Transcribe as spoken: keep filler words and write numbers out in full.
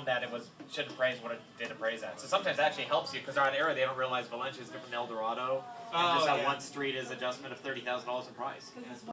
shown that it was should appraise what it did appraise at. So sometimes it actually helps you because they're on error. They don't realize Valencia is different than El Dorado. And Oh, just that yeah. one street is adjustment of thirty thousand dollars in price. Because